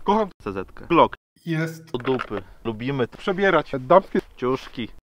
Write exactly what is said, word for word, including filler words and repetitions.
Kocham C Z K. Blok. Jest. Do dupy. Lubimy Przebierać damskie ciuszki.